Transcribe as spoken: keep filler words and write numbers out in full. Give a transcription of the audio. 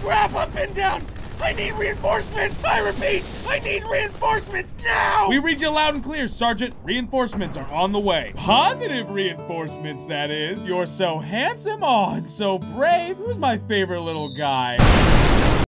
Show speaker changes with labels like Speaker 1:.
Speaker 1: crap, up and down. I need reinforcements! I repeat, I need reinforcements now! We read you loud and clear, Sergeant. Reinforcements are on the way. Positive reinforcements, that is. You're so handsome, oh, and so brave. Who's my favorite little guy?